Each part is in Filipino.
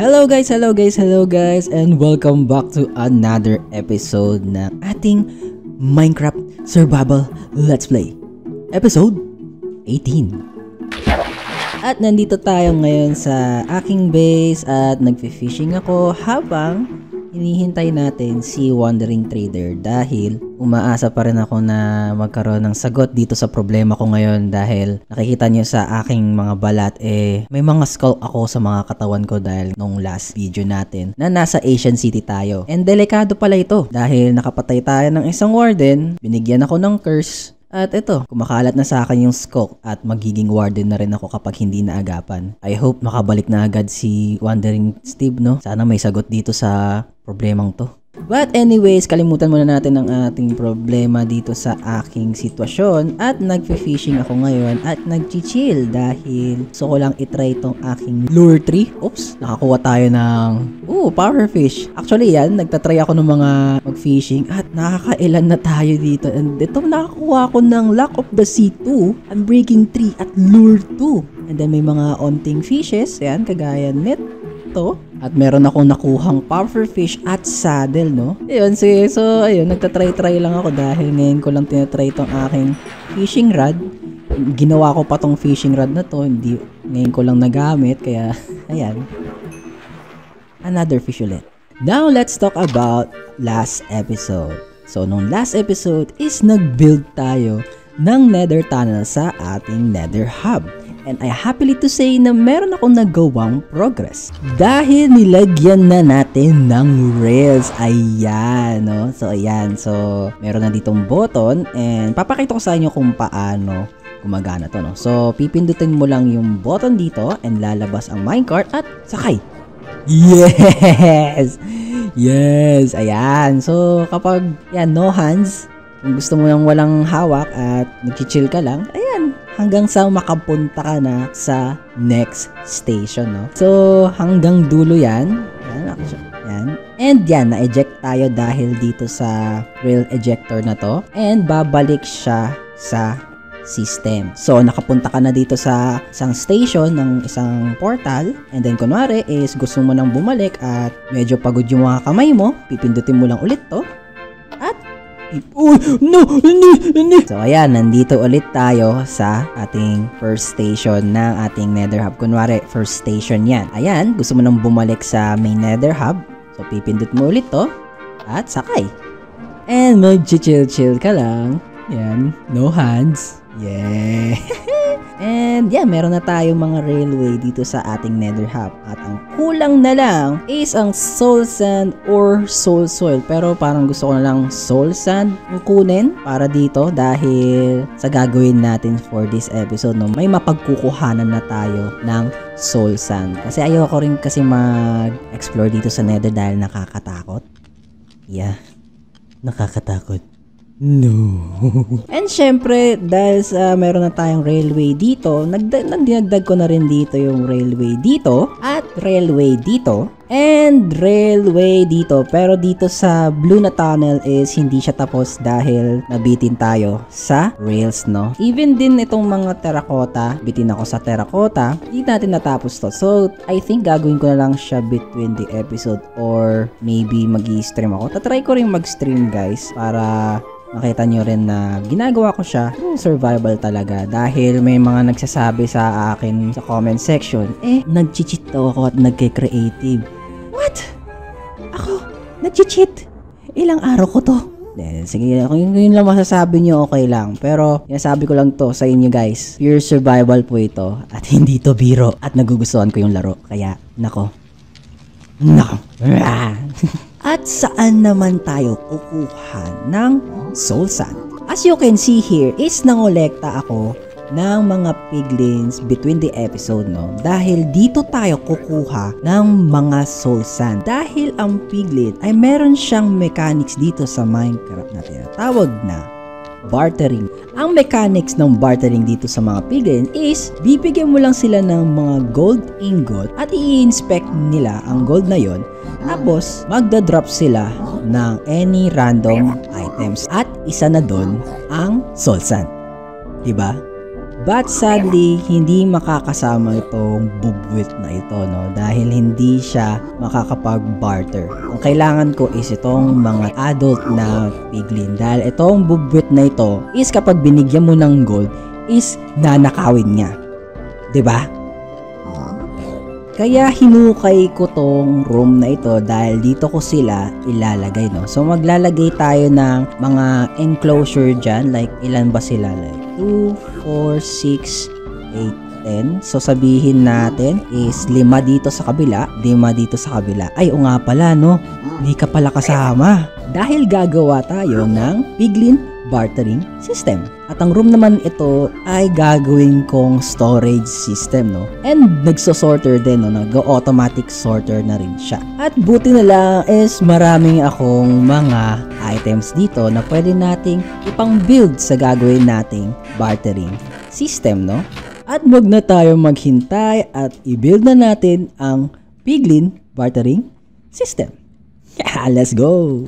Hello guys, and welcome back to another episode ng ating Minecraft Survival Let's Play, episode 18. At nandito tayo ngayon sa aking base at nagfi-fishing ako habang hinihintay natin si Wandering Trader dahil umaasa pa rin ako na magkaroon ng sagot dito sa problema ko ngayon dahil nakikita nyo sa aking mga balat may mga skull ako sa mga katawan ko dahil nung last video natin na nasa Asian City tayo. And delikado pala ito dahil nakapatay tayo ng isang warden, binigyan ako ng curse. At ito, kumakalat na sa akin yung skull at magiging warden na rin ako kapag hindi naagapan. I hope makabalik na agad si Wandering Steve, no? Sana may sagot dito sa problemang to. But anyways, kalimutan muna natin ang ating problema dito sa aking sitwasyon at nagfi-fishing ako ngayon at nag-chill dahil gusto ko lang itry itong aking lure tree. Oops, nakakuha tayo ng power fish. Actually yan, nagtatry ako ng mga mag-fishing at nakakailan na tayo dito. And ito, nakakuha ako ng Lock of the Sea 2, Unbreaking 3 at Lure 2. And then may mga onting fishes, yan, kagaya nito. At meron akong nakuhang puffer fish at saddle, no? Ayun, so ayun, nagtatry-try lang ako dahil ngayon ko lang tinatry itong aking fishing rod. Ginawa ko pa tong fishing rod na to, hindi ngayon ko lang nagamit, kaya ayan. Another fish ulit. Now, let's talk about last episode. So, nung last episode is nag-build tayo ng nether tunnel sa ating nether hub. And I happily to say na meron akong nagawang progress dahil nilagyan na natin ng rails. Ayan, no? So ayan, so meron na ditong button and papakita ko sa inyo kung paano gumagana to, no? So pipindutin mo lang yung button dito and lalabas ang minecart at sakay. Yes! Yes! Ayan, so kapag yan, no hands, kung gusto mo lang walang hawak at nag-chill ka lang, ayan, hanggang sa makapunta ka na sa next station, no? So, hanggang dulo yan. Yan. And yan, na-eject tayo dahil dito sa rail ejector na to. And babalik siya sa system. So, nakapunta ka na dito sa isang station ng isang portal. And then, kunwari is gusto mo nang bumalik at medyo pagod yung mga kamay mo, pipindutin mo lang ulit to. At So ayan, nandito ulit tayo sa ating first station ng ating nether hub. Kunwari, first station yan. Ayan, gusto mo nang bumalik sa main nether hub. So pipindot mo ulit to at sakay. And mag-chill ka lang. Yan, no hands. Yeah. And yeah, meron na tayong mga railway dito sa ating nether hub. At ang kulang na lang is ang soul sand or soul soil. Pero parang gusto ko na lang soul sand yung kunin para dito dahil sa gagawin natin for this episode, no, may mapagkukuhanan na tayo ng soul sand. Kasi ayoko rin kasi mag-explore dito sa nether dahil nakakatakot. Yeah, nakakatakot. No. And syempre, dahil sa meron na tayong railway dito, nagdinagdag ko na rin dito yung railway dito at railway dito and railway dito. Pero dito sa blue na tunnel is hindi siya tapos dahil nabitin tayo sa rails, no? Even din itong mga terracotta, bitin ako sa terracotta, hindi natin natapos to. So, I think gagawin ko na lang siya between the episode or maybe mag-i-stream ako. Tatry ko rin mag-stream, guys, para makita nyo rin na ginagawa ko siya survival talaga dahil may mga nagsasabi sa akin sa comment section, nag-cheat daw ako at nagke-creative. What? Ako? Nag-cheat? Ilang araw ko to? Sige, kung yun lang masasabi nyo, okay lang. Pero, sinasabi ko lang to sa inyo, guys. Pure survival po ito at hindi to biro at nagugustuhan ko yung laro. Kaya, nako. At saan naman tayo kukuha ng soul sand? As you can see here is nangolekta ako ng mga piglins between the episode, no? Dahil dito tayo kukuha ng mga soul sand. Dahil ang piglin ay meron siyang mechanics dito sa Minecraft na tinatawag na bartering. Ang mechanics ng bartering dito sa mga piglin is bibigyan mo lang sila ng mga gold ingot at i-inspect nila ang gold na yon. Tapos, magda-drop sila ng any random items. At isa na doon ang soul sand. Diba? But sadly, hindi makakasama itong bubwit na ito, no? Dahil hindi siya makakapag-barter. Ang kailangan ko is itong mga adult na piglin. Dahil itong bubwit na ito is kapag binigyan mo ng gold, is nanakawin niya. 'Di ba? Kaya hinukay ko tong room na ito dahil dito ko sila ilalagay, no? So maglalagay tayo ng mga enclosure dyan. Like ilan ba sila? Like 2, 4, 6, 8, 10. So sabihin natin is 5 dito sa kabila, 5 dito sa kabila. Ay o nga pala, no? Hindi ka pala kasama. Dahil gagawa tayo ng piglin bartering system. At ang room naman ito ay gagawin kong storage system, no? And nagso-sorter din, no? Nag-automatic sorter na rin siya. At buti na lang is maraming akong mga items dito na pwede nating ipang-build sa gagawin nating bartering system, no? At wag na tayo maghintay at i-build na natin ang piglin bartering system. Yeah, let's go!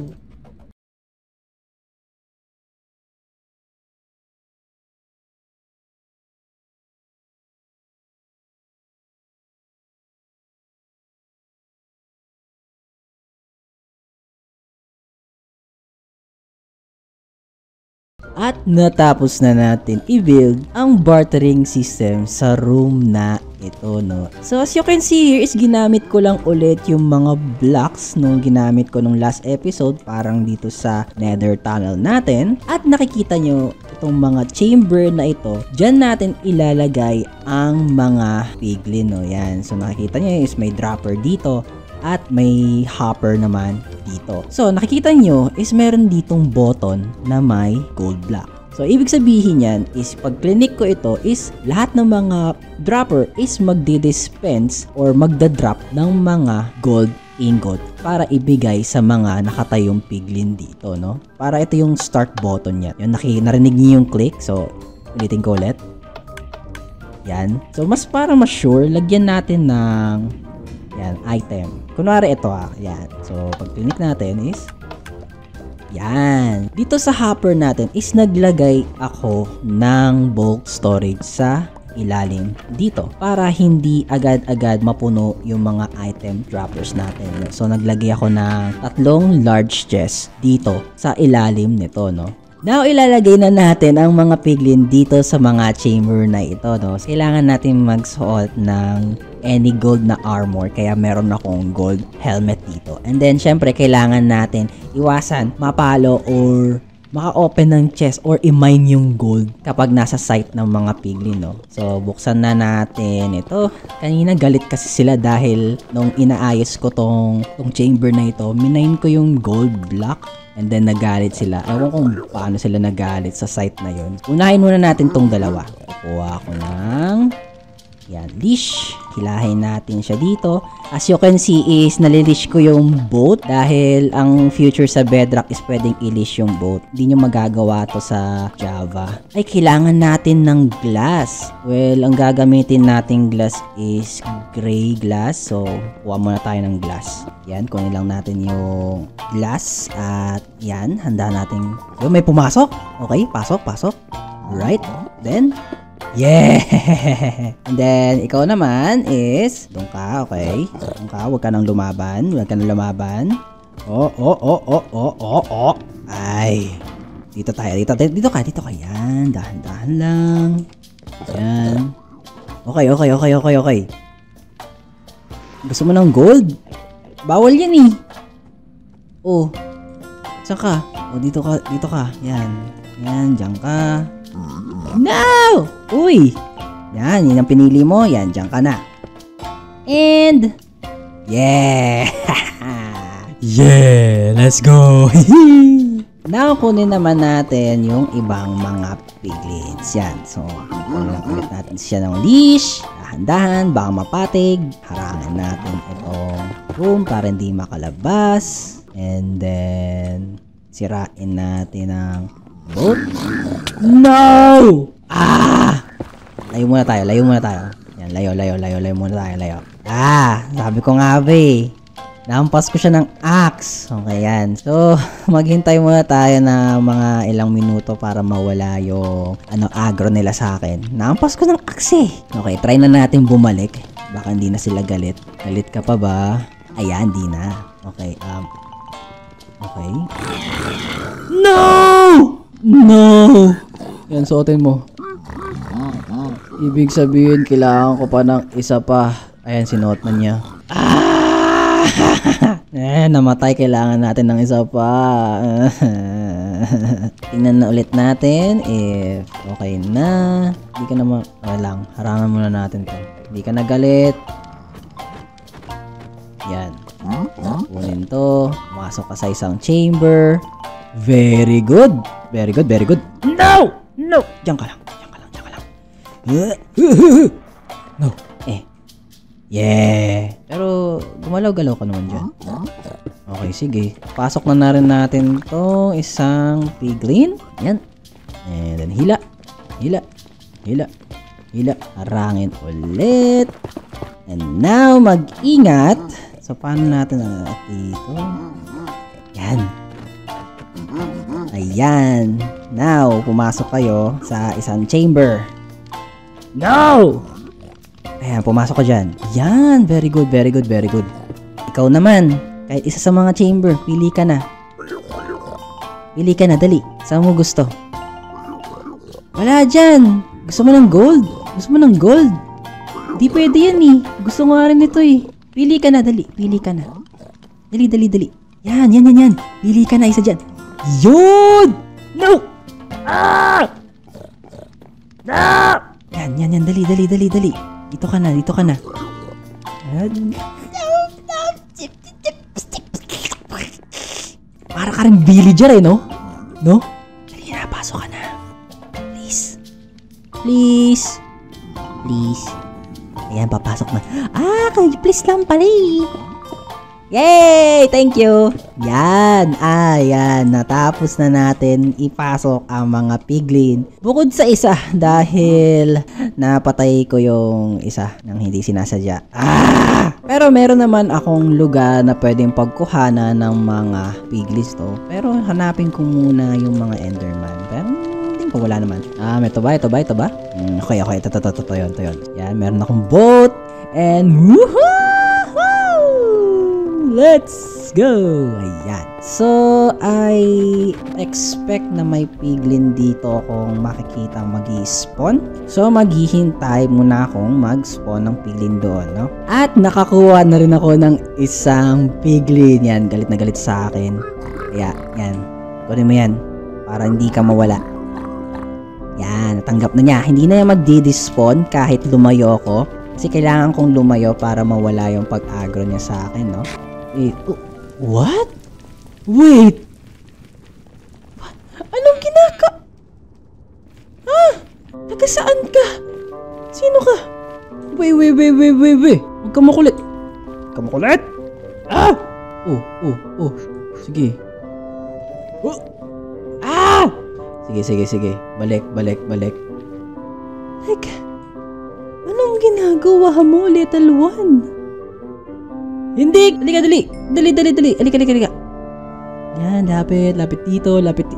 At natapos na natin i-build ang bartering system sa room na ito, no? So as you can see here is ginamit ko lang ulit yung mga blocks nung ginamit ko nung last episode, parang dito sa nether tunnel natin. At nakikita nyo itong mga chamber na ito, dyan natin ilalagay ang mga piglin, no? Yan, so nakikita nyo is may dropper dito at may hopper naman dito. So nakikita nyo is meron ditong button na may gold block. So ibig sabihin yan is pag clinic ko ito is lahat ng mga dropper is magdi-dispense or magda-drop ng mga gold ingot para ibigay sa mga nakatayong piglin dito, no? Para ito yung start button niya. Yung narinig niyo yung click. So ulitin ko ulit. Yan. So mas para mas sure, lagyan natin ng yan, item. Kunwari ito yan. So, pag click natin is yan. Dito sa hopper natin is naglagay ako ng bulk storage sa ilalim dito para hindi agad-agad mapuno yung mga item droppers natin. So, naglagay ako ng 3 large chests dito sa ilalim nito, no? Now, ilalagay na natin ang mga piglin dito sa mga chamber na ito, no? Kailangan natin magsuot ng any gold na armor, kaya meron akong gold helmet dito. And then, syempre, kailangan natin iwasan mapalo or maka-open ng chest or i-mine yung gold kapag nasa site ng mga piglin, no? So, buksan na natin ito. Kanina galit kasi sila dahil nung inaayos ko tong chamber na ito, minine ko yung gold block. And then nagalit sila. Ewan kung paano sila nagalit sa site na yun. Unahin muna natin tong dalawa. Kukuha ko ng yan, leash. Hilahin natin siya dito. As you can see is nalilish ko yung boat dahil ang future sa Bedrock is pwedeng i-leash yung boat. Hindi nyo magagawa to sa Java. Ay, kailangan natin ng glass. Well, ang gagamitin nating glass is gray glass. So, kuha muna tayo ng glass. Yan, kunin lang natin yung glass. At yan, handa natin. So, may pumasok. Okay, pasok. Right, then yeah! And then, ikaw naman is, doon ka, okay? Doon ka, huwag ka nang lumaban. Oh. Ay. Dito tayo, dito ka. Yan, dahan-dahan lang. Yan. Okay. Gusto mo ng gold? Bawal yan eh. Oh. Saan ka? Oh, dito ka. Yan, dyan ka. No! Uy! Yan ang pinili mo. Yan, dyan ka na. And yeah! Yeah! Let's go! Now, kunin naman natin yung ibang mga piglins. Yan. So, kunin ulit natin siya ng leash. Dahan-dahan, baka mapatig. Harangan natin itong room para hindi makalabas. And then, sirain natin ang boat. No! Layo muna tayo. Yan, layo muna tayo. Sabi ko nga ba eh. Nahampas ko siya ng axe. Okay, yan. So, maghintay muna tayo na mga ilang minuto para mawala yung agro nila sa akin. Nahampas ko ng axe eh. Okay, try na natin bumalik. Baka hindi na sila galit. Galit ka pa ba? Ayan, hindi na. Okay, okay. No! No! Yan, suotin mo. Ibig sabihin, kailangan ko pa ng isa pa. Ayan, sinuot na niya. Namatay. Kailangan natin ng isa pa. Tingnan na ulit natin if okay na. Hindi ka naman, lang. Harangan muna natin to. Hindi ka nagalit. Yan. Kunin to. Masok ka sa isang chamber. Very good. Very good, very good. No! No! Diyan ka lang. Diyan ka lang, diyan ka lang. No. Yeah. Pero gumalaw-galaw ka naman dyan. Okay, sige. Pasok na rin natin to isang piglin. Yan. And then hila. Hila. Hila. Hila. Harangin ulit. And now, mag-ingat. So, paano natin dito? Yan. Ayan. Now, pumasok kayo sa isang chamber. No! Ayan, pumasok ka dyan. Yan, very good, very good, very good. Ikaw naman, kahit isa sa mga chamber, pili ka na. Pili ka na, dali. Saan mo gusto? Wala dyan. Gusto mo ng gold? Gusto mo ng gold? Di pwede yan eh. Gusto nga rin ito eh. Pili ka na, dali. Pili ka na. Dali, dali, dali. Yan, yan, yan, yan. Pili ka na, isa dyan. Yun! No! Ah! No! Yan, yan, yan. Dali, dali, dali, dali. Dito ka na, dito ka na. Para ka rin villager eh, no? No? Dali na, pasok ka na. Please. Please. Please. Ayan, papasok na. Please lang pala eh. Yay! Thank you! Yan! Ayan, natapos na natin ipasok ang mga piglin. Bukod sa isa, dahil napatay ko yung isa nang hindi sinasadya. Pero meron naman akong lugar na pwedeng pagkuhanan ng mga piglins to. Pero hanapin ko muna yung mga enderman. Pero hindi ko, wala naman. Ito ba? Ito ba? Ito ba? Okay, okay. Ito yun. Yan, meron akong boat. And woohoo! Let's go! Ayan. So, I expect na may piglin dito kung makikita mag-i-spawn. So, maghihintay muna akong mag-spawn ng piglin doon, no? At nakakuha na rin ako ng isang piglin. Yan, galit na galit sa akin. Kaya, yan. Kunin mo yan. Para hindi ka mawala. Yan, natanggap na niya. Hindi na yan magdi-despawn kahit lumayo ako. Kasi kailangan kong lumayo para mawala yung pag-agro niya sa akin, no? What? Wait! What? Anong Taga saan ka? Sino ka? Wait. Huwag ka makulit. Huwag ka makulit? Oh. Sige. Sige. Balik. Like, anong ginagawa mo, little one? Hindi! Dali! Alika. Yan, lapit dito.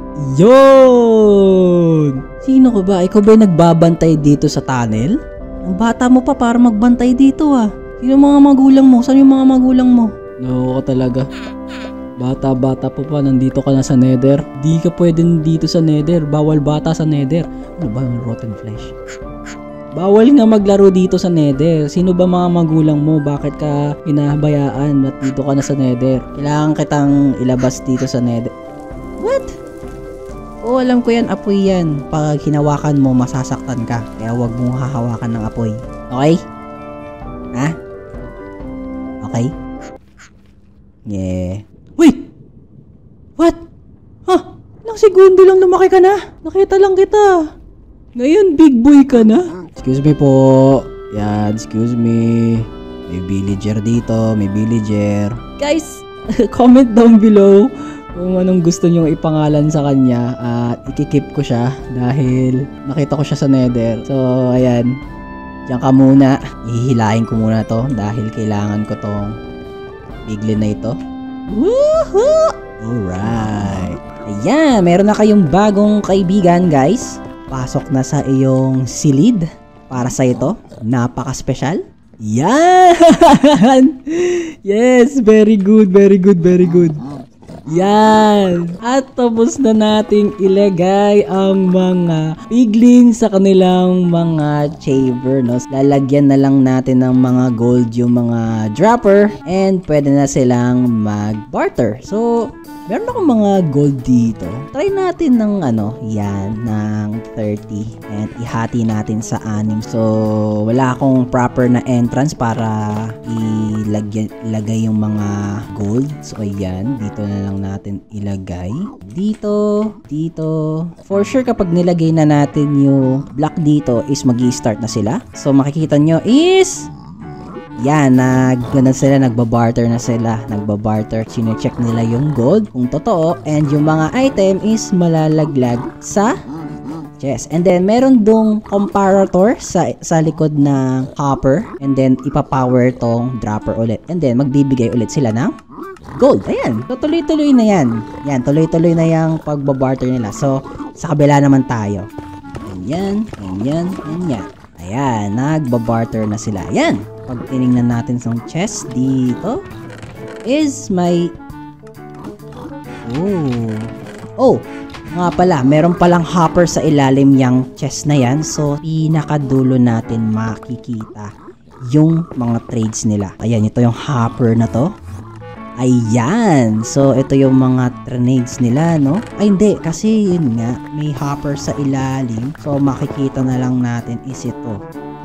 Yun! Sino ka ba? Ikaw ba yung nagbabantay dito sa tunnel? Ang bata mo pa para magbantay dito ah. Sino mga magulang mo? Saan yung mga magulang mo? No, ka talaga. Bata pa, nandito ka na sa nether. Di ka pwede dito sa nether. Bawal bata sa nether. Ano ba yung rotten flesh? Bawal nga maglaro dito sa nether. Sino ba mga magulang mo? Bakit ka pinahabayaan at dito ka na sa nether? Kailangan kitang ilabas dito sa nether. What? Oo, alam ko yan. Apoy yan. Pag hinawakan mo, masasaktan ka. Kaya huwag mong hahawakan ng apoy. Okay? Ha? Okay? Yeah. Wait! What? Ilang segundo lang lumaki ka na. Nakita lang kita. Ngayon, big boy ka na. Excuse me po. Yan, excuse me. May villager dito, may villager. Guys, comment down below kung anong gusto nyo ipangalan sa kanya. At ikikip ko siya dahil nakita ko siya sa nether. So, ayan. Diyan ka muna. Ihihilahin ko muna to dahil kailangan ko tong piglin na ito. Woohoo! Alright. Ayan, meron na kayong bagong kaibigan, guys. Pasok na sa iyong silid para sa ito. Napaka-special. Yan! Yes, very good, very good, very good. Yan! At tapos na nating ilagay ang mga piglin sa kanilang mga chamber, no? Lalagyan na lang natin ng mga gold yung mga dropper and pwede na silang mag-barter. So, meron akong mga gold dito. Try natin ng ng 30 and ihati natin sa 6. So, wala akong proper na entrance para ilagay yung mga gold. So, ayan. Dito na lang natin ilagay. Dito. For sure, kapag nilagay na natin yung block dito is magi-start na sila. So, makikita nyo is yan, nagbabarter na sila. Nagbabarter, sine-check nila yung gold kung totoo, and yung mga item is malalaglag sa chest. And then meron dong comparator sa likod ng hopper, and then ipapower tong dropper ulit. And then magbibigay ulit sila ng gold. Ayan, so tuloy-tuloy na yan. Yan, tuloy-tuloy na yung pagbabarter nila. So, sa kabila naman tayo. Ayan. Ayan, nagbabarter na sila. Ayan. Pag tinignan natin sa chest dito is may nga pala, meron palang hopper sa ilalim yung chest na yan. So, pinakadulo natin makikita yung mga trades nila. Ayan, ito yung hopper na to. Ayan. So, ito yung mga trades nila, no? Ay, hindi. Kasi, yun nga, may hopper sa ilalim. So, makikita na lang natin is ito.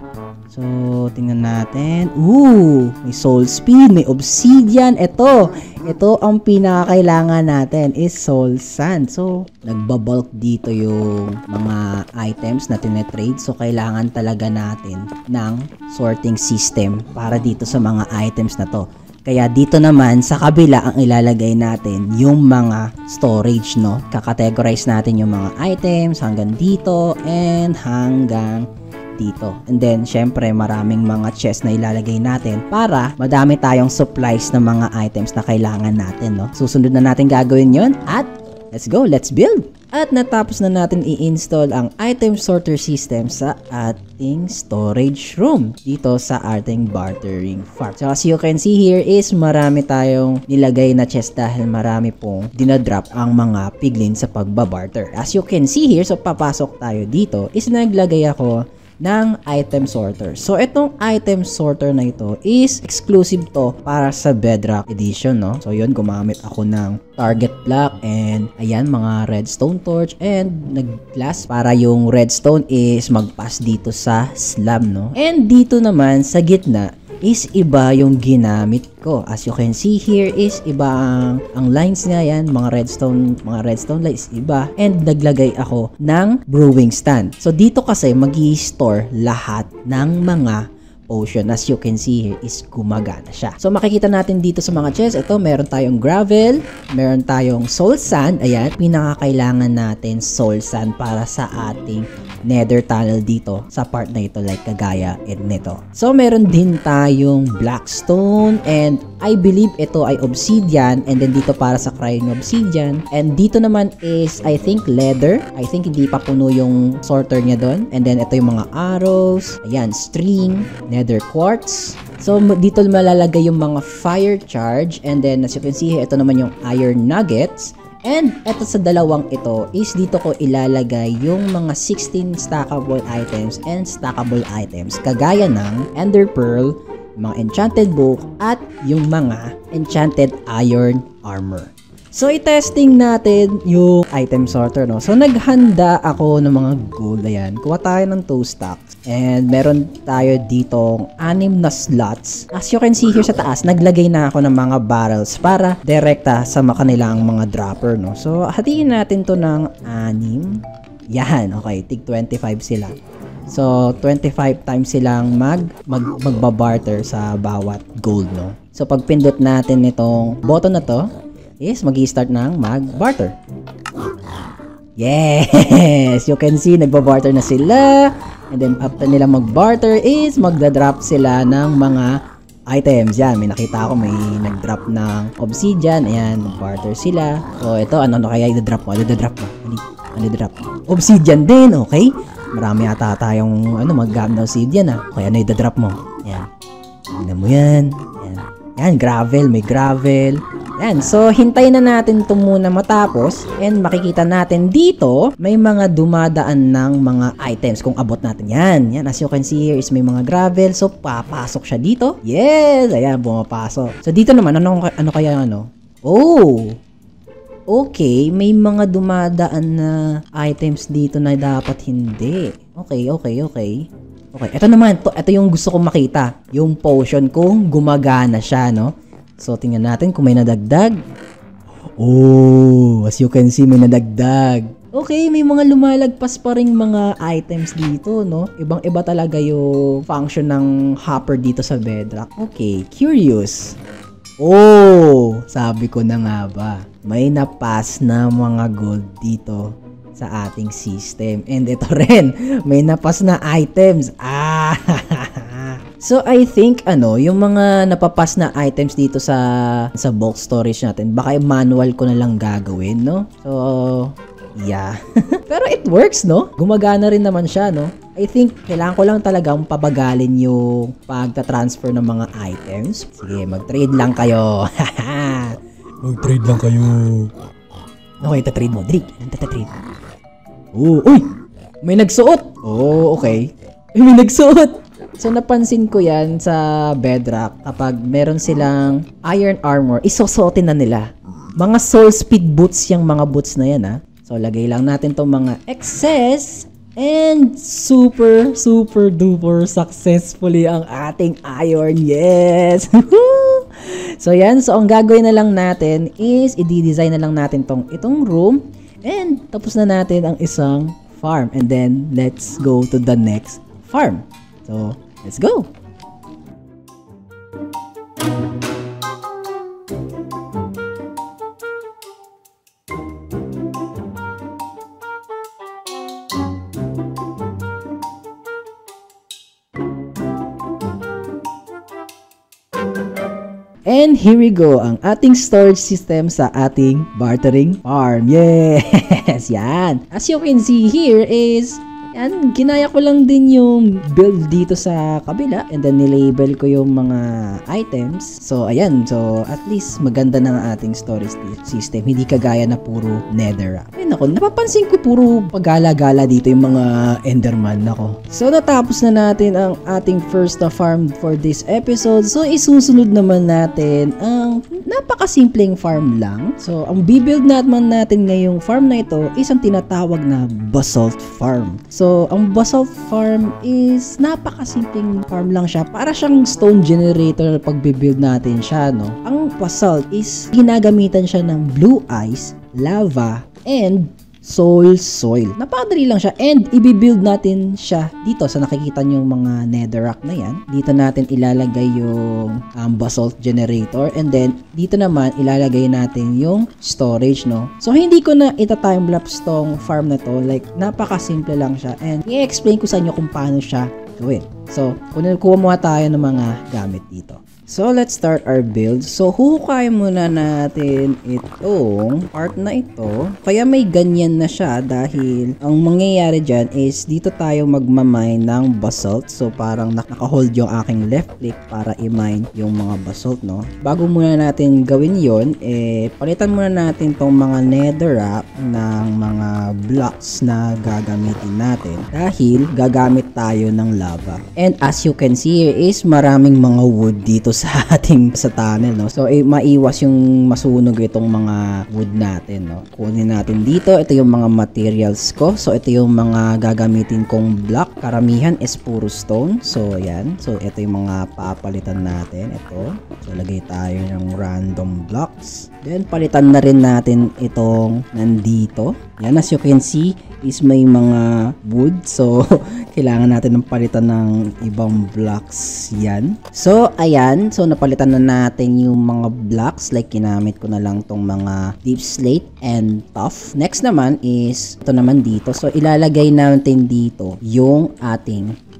So, tingnan natin. May soul speed, may obsidian. Ito ang pinakakailangan natin is soul sand. So, nagbabulk dito yung mga items na tinetrade. So, kailangan talaga natin ng sorting system para dito sa mga items na to. Kaya dito naman sa kabila ang ilalagay natin yung mga storage, no? Kakategorize natin yung mga items hanggang dito and hanggang dito. And then, syempre, maraming mga chest na ilalagay natin para madami tayong supplies ng mga items na kailangan natin, no? Susunod na natin gagawin yon at let's go, let's build! At natapos na natin i-install ang item sorter system sa ating storage room dito sa ating bartering farm. So as you can see here is marami tayong nilagay na chest dahil marami pong dinadrop ang mga piglin sa pagbabarter. As you can see here, so papasok tayo dito is naglagay ako ng item sorter. So, itong item sorter na ito is exclusive to para sa Bedrock Edition, no? So, yun, gumamit ako ng target block and ayan, mga redstone torch and nag-glass para yung redstone is mag-pass dito sa slab, no? And dito naman sa gitna is iba yung ginamit ko. As you can see here is iba ang lines niya, yan, mga redstone lines iba, and naglagay ako ng brewing stand. So dito kasi magi-store lahat ng mga potion. As you can see here is gumagana siya. So makikita natin dito sa mga chests, ito meron tayong gravel, meron tayong soul sand. Ayan, pinakakailangan natin soul sand para sa ating nether tunnel dito sa part na ito, like kagaya nito. So meron din tayong blackstone, and I believe ito ay obsidian, and then dito para sa crying obsidian, and dito naman is I think leather. I think hindi pa puno yung sorter niya doon. And then ito yung mga arrows, ayan, string, nether quartz. So dito malalagay yung mga fire charge, and then as you can see, ito naman yung iron nuggets. And eto sa dalawang ito is dito ko ilalagay yung mga 16 stackable items and stackable items kagaya ng ender pearl, mga enchanted book, at yung mga enchanted iron armor. So i-testing natin yung item sorter, no? So naghanda ako ng mga gold. Ayan, kuha tayo ng 2 stacks. And meron tayo ditong 6 na slots. As you can see here sa taas, naglagay na ako ng mga barrels para direkta sa kanilang mga dropper, no? So hatiin natin to ng 6. Yan, okay, tig 25 sila. So 25 times silang magbabarter sa bawat gold, no? So pag pindot natin itong button na to is magi-start ng mag-barter. Yes! You can see, nagba-barter na sila. And then after nila mag-barter is magda-drop sila ng mga items. Yan, may nakita ako, may nag-drop ng obsidian. Ayan, barter sila. So, ito, ano kaya i-drop mo? Ano i-drop? Obsidian din, okay? Marami ata tayong, mag-gamit ng obsidian, Okay, ano i-drop mo? Ayan. Tignan mo yan. Ayan. Yan, gravel. May gravel. Yan, so hintayin na natin ito muna matapos and makikita natin dito may mga dumadaan ng mga items kung abot natin yan. Yan, as you can see here is may mga gravel, so papasok siya dito. Yes, ayan, bumapasok. So dito naman, ano kaya Oh, okay, may mga dumadaan na items dito na dapat hindi. Okay. Okay, ito naman, ito yung gusto kong makita. Yung potion kung gumagana siya, So, tingnan natin kung may nadagdag. Oh, as you can see, may nadagdag. Okay, may mga lumalagpas pa ring mga items dito, Ibang-iba talaga yung function ng hopper dito sa bedrock. Okay, curious. Oh, sabi ko na nga ba. May napas na mga gold dito sa ating system. And ito rin, may napas na items. So I think yung mga napapas na items dito sa bulk storage natin, baka manual ko na lang gagawin, So yeah. Pero it works, Gumagana rin naman siya, I think kailangan ko lang talagang pabagalin yung pagta-transfer ng mga items. Sige, mag-trade lang kayo. Mag-trade lang kayo. Okay, ita-trade mo. Drake, ita-trade. Oh, uy! May nagsuot! Oh, okay. May nagsuot! So, napansin ko yan sa bedrock kapag meron silang iron armor, isusuotin na nila. Mga soul speed boots yung mga boots na yan, So, lagay lang natin tong mga excess and super duper successfully ang ating iron. Yes! So, yan. So, ang gagawin na lang natin is i-design na lang natin itong room and tapos na natin ang isang farm. And then, let's go to the next farm. So, let's go! And here we go, ang ating storage system sa ating bartering farm. Yes! Yan! As you can see here is yan, ginaya ko lang din yung build dito sa kabila and then nilabel ko yung mga items. So, ayan. So, at least maganda na ang ating storage system. Hindi kagaya na puro netherrack. Ay, nako, napapansin ko puro pagala-gala dito yung mga enderman. Nako. So, natapos na natin ang ating first farm for this episode. So, isusunod naman natin ang napakasimpleng farm lang. So, ang bibuild naman natin ngayong farm na ito is ang tinatawag na basalt farm. So, ang basalt farm is napakasimpleng farm lang siya. Para siyang stone generator pag bibuild natin siya, Ang basalt is ginagamitan siya ng blue ice, lava, and soil. Napakadali lang siya and i-build natin siya dito sa nakikita nyo yung mga netherrack na yan. Dito natin ilalagay yung basalt generator and then dito naman ilalagay natin yung storage, So hindi ko na ita-timelapse tong farm na to, like napakasimple lang siya and i-explain ko sa inyo kung paano siya gawin. So kuha muna tayo ng mga gamit dito. So, let's start our build. So, huhukay muna natin itong part na ito. Kaya may ganyan na siya dahil ang mangyayari dyan is dito tayo magmamine ng basalt. So, parang naka-hold yung aking left click para i-mine yung mga basalt, Bago muna natin gawin yon, palitan muna natin tong mga netherrack ng mga blocks na gagamitin natin dahil gagamit tayo ng lava. And as you can see here is maraming mga wood dito sa tunnel, So, maiwas yung masunog itong mga wood natin, Kunin natin dito. Ito yung mga materials ko. So, ito yung mga gagamitin kong block. Karamihan is puro stone. So, ayan. So, ito yung mga papalitan natin. Ito. So, lagay tayo ng random blocks. Then, palitan na rin natin itong nandito. Yan, as you can see, is may mga wood. So, kailangan natin ng palitan ng ibang blocks yan. So, ayan. So, napalitan na natin yung mga blocks. Like, ginamit ko na lang tong mga deep slate and tough. Next naman is, ito naman dito. So, ilalagay natin dito yung ating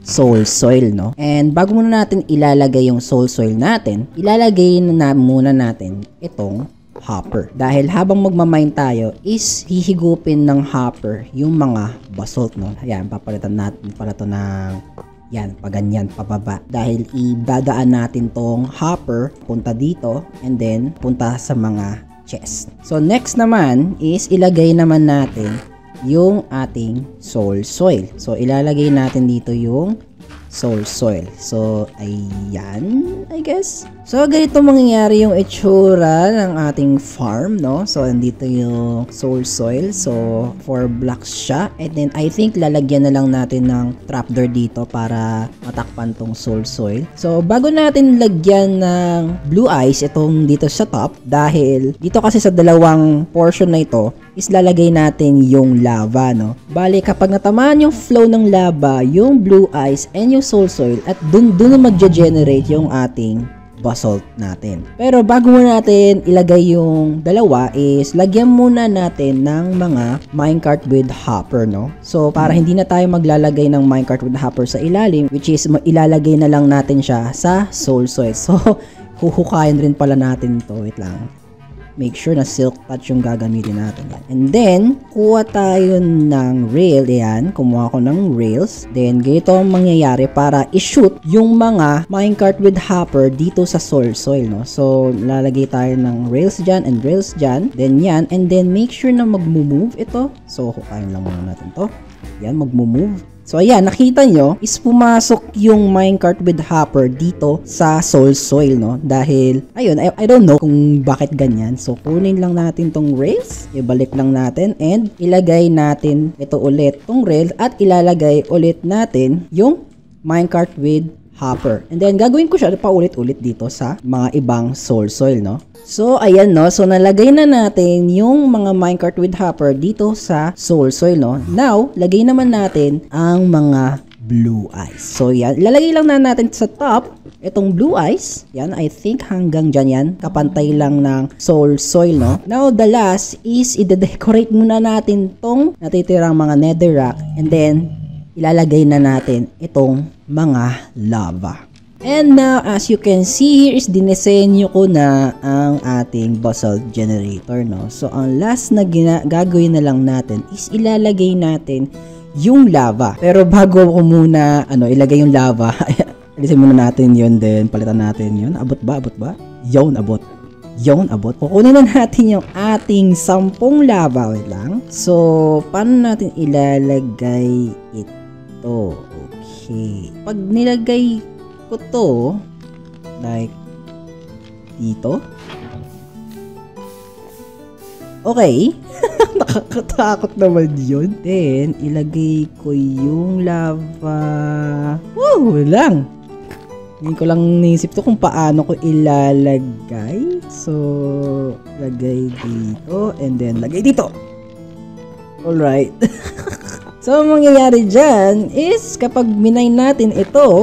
soul soil, no? And bago muna natin ilalagay yung soul soil natin, ilalagay na muna natin itong hopper. Dahil habang magmamine tayo is hihigupin ng hopper yung mga basalt, no? Ayan, papalitan natin pala to ng yan, paganyan, pababa. Dahil idadaan natin tong hopper punta dito and then punta sa mga chest. So next naman is ilagay naman natin yung ating soul soil. So ilalagay natin dito yung soul soil. So ayan, I guess. So ganito mangyayari yung itsura ng ating farm, no? So andito yung soul soil. So 4 blocks siya. And then I think lalagyan na lang natin ng trapdoor dito para matakpan tong soul soil. So bago natin lagyan ng blue ice itong dito sa top, dahil dito kasi sa dalawang portion na ito is lalagay natin yung lava, no? Bale kapag natamaan yung flow ng lava, yung blue ice and yung soul soil, at dun na magge-generate yung ating basalt natin. Pero bago muna natin ilagay yung dalawa is lagyan muna natin ng mga minecart with hopper, no? So para hindi na tayo maglalagay ng minecart with hopper sa ilalim, which is ilalagay na lang natin siya sa soul soil. So huhukayin rin pala natin to. Wait lang. Make sure na silk touch yung gagamitin natin. Yan. And then, kuha tayo ng rail. Yan, kumuha ko ng rails. Then, ganito ang mangyayari para i-shoot yung mga minecart with hopper dito sa soul soil, no? So, lalagay tayo ng rails dyan and rails dyan. Then, yan. And then, make sure na mag-move ito. So, hukayin lang muna natin to. Yan, mag-move. So ayan, nakita nyo is pumasok yung minecart with hopper dito sa soul soil, no? Dahil, ayun, I don't know kung bakit ganyan. So kunin lang natin tong rails, ibalik lang natin, and ilagay natin ito ulit, tong rail, at ilalagay ulit natin yung minecart with hopper. And then gagawin ko siya paulit-ulit dito sa mga ibang soul soil, no? So, ayan, no? So, nalagay na natin yung mga minecart with hopper dito sa soul soil, no? Now, lagay naman natin ang mga blue ice. So, yan. Lalagay lang na natin sa top itong blue ice. Yan, I think hanggang dyan yan. Kapantay lang ng soul soil, no? Now, the last is i-decorate muna natin tong natitirang mga netherrack. And then, ilalagay na natin itong mga lava. And now, as you can see here is dinisenyo ko na ang ating basalt generator, no? So, ang last na gagawin na lang natin is ilalagay natin yung lava. Pero bago ko muna ilagay yung lava, alisin muna natin yun, then palitan natin yun. Abot ba? Yun, abot. Kukunin na natin yung ating 10 lava. Wait lang. So, paano natin ilalagay ito? Okay. Pag nilagay ko to like dito, okay. Nakakatakot naman yun. Then ilagay ko yung lava. Woo lang, hindi ko lang naisip to kung paano ko ilalagay. So lagay dito and then lagay dito. Alright. So ang mangyayari dyan is kapag minay natin ito,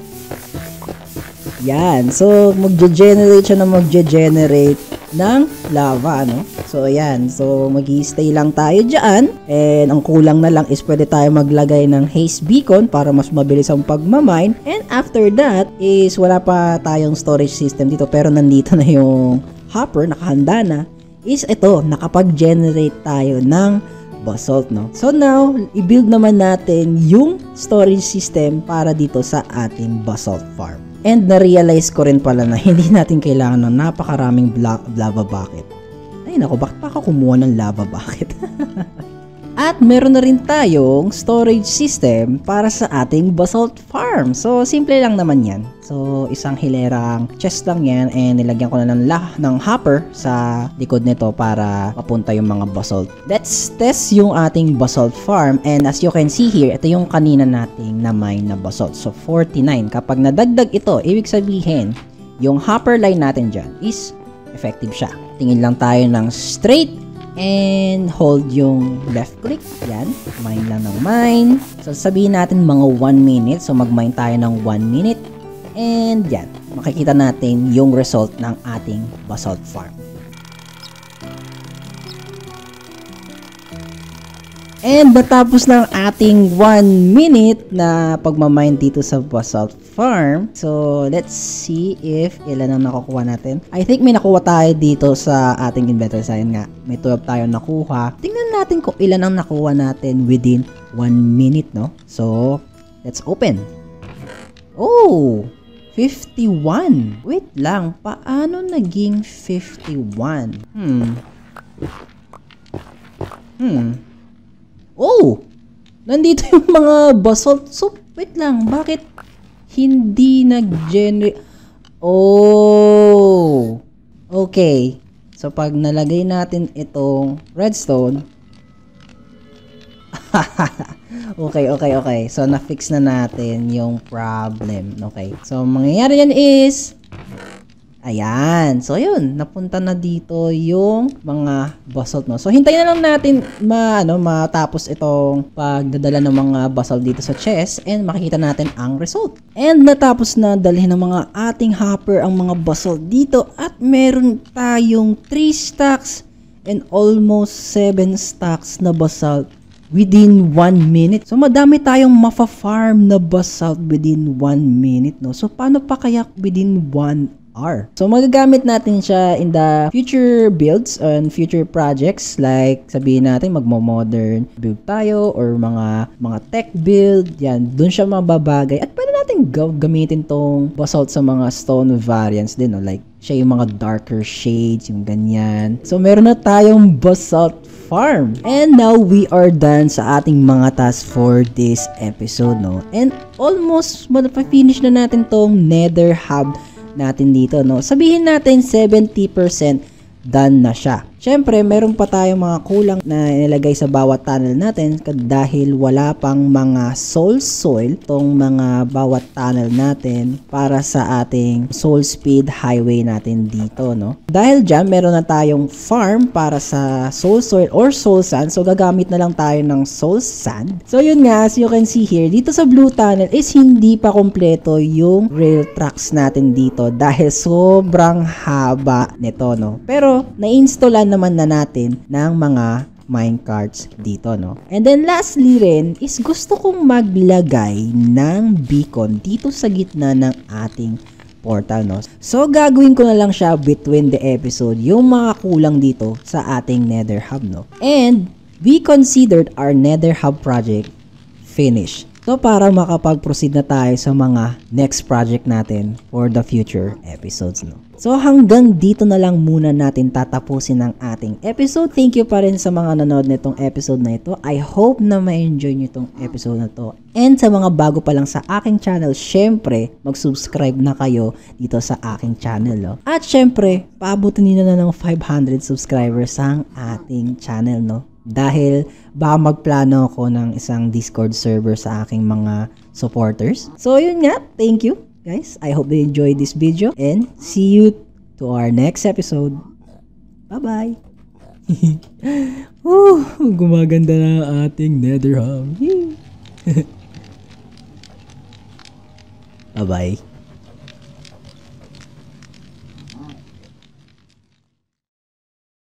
yan. So, magge-generate siya ng lava, ano? So, ayan. So, mag-i-stay lang tayo dyan. And, ang kulang na lang is pwede tayo maglagay ng haze beacon para mas mabilis ang pagmamine. And, after that is wala pa tayong storage system dito. Pero, nandito na yung hopper, nakahanda na. Is ito, nakapag-generate tayo ng basalt, no? So, now, i-build naman natin yung storage system para dito sa ating basalt farm. And na-realize ko rin pala na hindi natin kailangan ng napakaraming lava bucket. Ay nako, bakit pa ako kumuha ng lava bucket? At meron na rin tayong storage system para sa ating basalt farm. So, simple lang naman yan. So, isang hilerang chest lang yan and nilagyan ko na ng hopper sa likod nito para mapunta yung mga basalt. Let's test yung ating basalt farm, and as you can see here, ito yung kanina nating na-mine na basalt. So, 49. Kapag nadagdag ito, ibig sabihin, yung hopper line natin dyan is effective siya. Tingin lang tayo ng straight and hold yung left click. Yan, mine lang ng mine. So, sabihin natin mga 1 minute. So, mag-mine tayo ng 1 minute. And yan, makikita natin yung result ng ating basalt farm. And natapos ng ating 1 minute na pagmamine dito sa basalt farm. So, let's see if ilan ang nakukuha natin. I think may nakuha tayo dito sa ating inventory. Sayang nga, may 12 tayo nakuha. Tingnan natin kung ilan ang nakuha natin within 1 minute, no? So, let's open. Oh! 51. Wait lang, paano naging 51? Oh! Nandito yung mga basalt. So, wait lang. Bakit hindi nag-generate? Oh! Okay. So, pag nalagay natin itong redstone. Okay. So, na-fix na natin yung problem. Okay. So, mangyayari yan is ayan. So, yun. Napunta na dito yung mga basalt, no? So, hintayin na lang natin matapos itong pagdadala ng mga basalt dito sa chest and makikita natin ang result. And natapos na dalhin ng mga ating hopper ang mga basalt dito at meron tayong 3 stacks and almost 7 stacks na basalt within 1 minute. So, madami tayong mafa-farm na basalt within 1 minute, no? So, paano pa kaya within 1 hour? So, magagamit natin siya in the future builds and future projects. Like, sabihin natin, magmo-modern build tayo or mga tech build. Yan, dun siya mababagay. At pwede natin gamitin tong basalt sa mga stone variants din, no? Like, siya yung mga darker shades, yung ganyan. So, meron na tayong basalt farm. And now, we are done sa ating mga tasks for this episode, no? And almost, finish na natin tong nether hub natin dito, no? Sabihin natin 70% done na siya. Syempre, meron pa tayong mga kulang na nilagay sa bawat tunnel natin dahil wala pang mga soul soil tong mga bawat tunnel natin para sa ating soul speed highway natin dito, no? Dahil dyan, meron na tayong farm para sa soul soil or soul sand. So, gagamit na lang tayo ng soul sand. So, yun nga, as you can see here, dito sa blue tunnel is hindi pa kompleto yung rail tracks natin dito dahil sobrang haba nito, no? Pero, na-installan naman na natin ng mga minecarts dito, no? And then lastly rin is gusto kong maglagay ng beacon dito sa gitna ng ating portal, no? So gagawin ko na lang siya between the episode yung mga kulang dito sa ating nether hub, no? And we considered our nether hub project finished. So, para makapag-proceed na tayo sa mga next project natin for the future episodes, no? So, hanggang dito na lang muna natin tatapusin ang ating episode. Thank you pa rin sa mga nanood nitong episode na ito. I hope na ma-enjoy nyo itong episode na to. And sa mga bago pa lang sa aking channel, syempre, mag-subscribe na kayo dito sa aking channel, no? At syempre, paabutin nyo na ng 500 subscribers ang ating channel, no? Dahil baka magplano ako ng isang Discord server sa aking mga supporters. So yun nga, thank you guys. I hope you enjoyed this video and see you to our next episode. Bye-bye! Gumaganda na ang ating nether hub. Bye-bye!